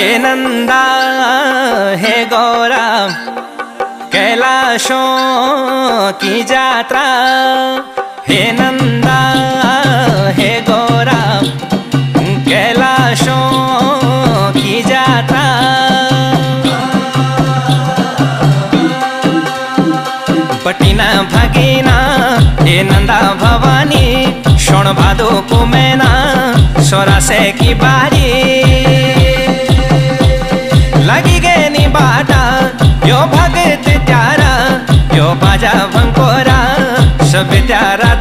हे नंदा हे गौरा कैलाशों की यात्रा। हे नंदा हे गौरा कैलाशों की यात्रा। पटीना भगीना हे नंदा भवानी शोण भादो को मैना सोरा से की बारी लगी गए नी बाटा यो भगत त्यारा यो बाजा भंकोरा सब त्यारा